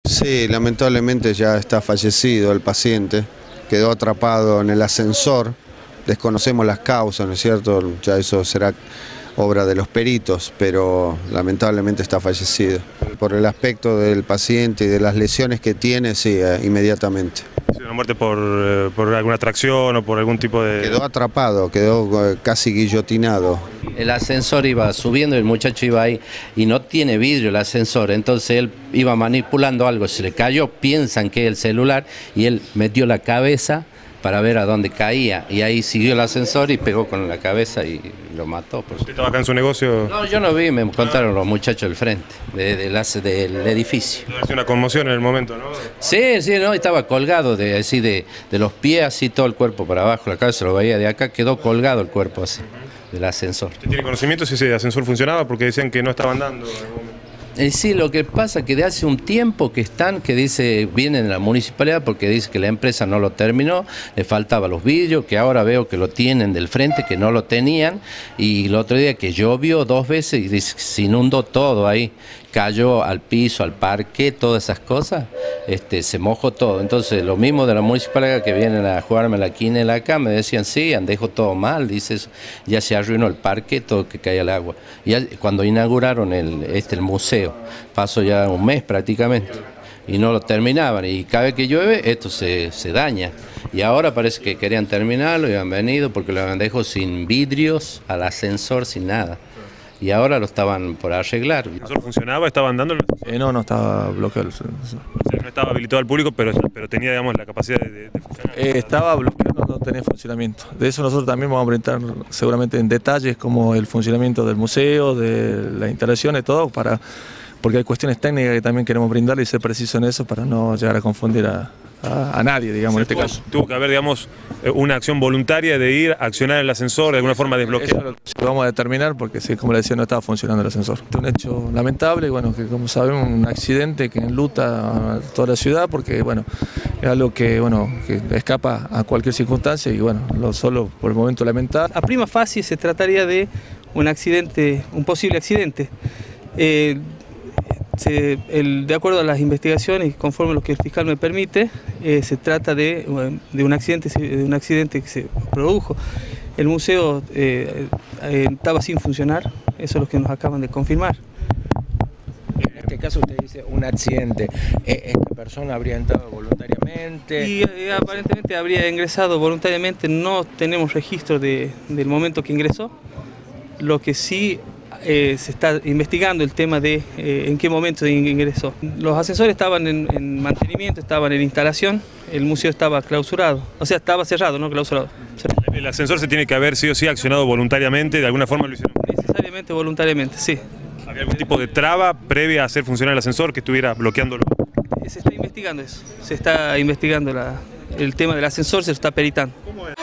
Sí, lamentablemente ya está fallecido el paciente, quedó atrapado en el ascensor, desconocemos las causas, ¿no es cierto? Ya eso será obra de los peritos, pero lamentablemente está fallecido. Por el aspecto del paciente y de las lesiones que tiene, sí, inmediatamente. ¿Ha sido una muerte por alguna atracción o por algún tipo de...? Quedó atrapado, quedó casi guillotinado. El ascensor iba subiendo, el muchacho iba ahí y no tiene vidrio el ascensor, entonces él iba manipulando algo, se le cayó, piensan que es el celular y él metió la cabeza para ver a dónde caía y ahí siguió el ascensor y pegó con la cabeza y lo mató. ¿Usted estaba acá en su negocio? No, yo no vi, me contaron los muchachos del frente, del edificio. Ha sido una conmoción en el momento, ¿no? Sí, sí, no, estaba colgado de los pies así, todo el cuerpo para abajo, la cabeza lo veía de acá, quedó colgado el cuerpo así, del ascensor. ¿Usted tiene conocimiento si ese ascensor funcionaba? Porque decían que no estaba andando en algún momento. Sí, lo que pasa es que de hace un tiempo que vienen de la municipalidad porque dice que la empresa no lo terminó, le faltaban los vidrios, que ahora veo que lo tienen del frente, que no lo tenían, y el otro día que llovió 2 veces y dice que se inundó todo ahí, cayó al piso, al parque, todas esas cosas, se mojó todo. Entonces, lo mismo de la municipalidad que vienen a jugarme la quinela acá, me decían, sí, dejó todo mal, dice eso, ya se arruinó el parque, todo que cae al agua. Y cuando inauguraron el museo, pasó ya un mes prácticamente, y no lo terminaban, y cada vez que llueve esto se daña. Y ahora parece que querían terminarlo y han venido porque lo habían dejado sin vidrios, al ascensor, sin nada. Y ahora lo estaban por arreglar. ¿El ascensor funcionaba? ¿Estaba andando? No estaba bloqueado el ascensor. O sea, no estaba habilitado al público, pero tenía, digamos, la capacidad de funcionar. Estaba bloqueado, no tenía funcionamiento. De eso nosotros también vamos a brindar seguramente en detalles como el funcionamiento del museo, de las instalaciones, todo, porque hay cuestiones técnicas que también queremos brindarle y ser preciso en eso para no llegar a confundir a nadie, digamos, en este caso. Tuvo que haber, digamos, una acción voluntaria de ir a accionar el ascensor, de alguna forma desbloquear. Eso lo vamos a determinar porque, sí, como le decía, no estaba funcionando el ascensor. Un hecho lamentable, y bueno, que como sabemos, un accidente que enluta a toda la ciudad porque, bueno, es algo que, bueno, que escapa a cualquier circunstancia y, bueno, solo por el momento lamentar. A prima facie se trataría de un accidente, un posible accidente. De acuerdo a las investigaciones y conforme lo que el fiscal me permite, se trata de un accidente que se produjo. El museo estaba sin funcionar, eso es lo que nos acaban de confirmar. En este caso usted dice un accidente, ¿esta persona habría entrado voluntariamente? Y aparentemente habría ingresado voluntariamente, no tenemos registro del momento que ingresó, lo que sí se está investigando el tema de en qué momento ingresó. Los ascensores estaban en mantenimiento, estaban en instalación, el museo estaba clausurado, o sea, estaba cerrado, no clausurado. ¿El ascensor se tiene que haber sí o sí accionado voluntariamente? ¿De alguna forma lo hicieron? Necesariamente voluntariamente, sí. ¿Había algún tipo de traba previa a hacer funcionar el ascensor que estuviera bloqueándolo? Se está investigando eso, se está investigando el tema del ascensor, se lo está peritando.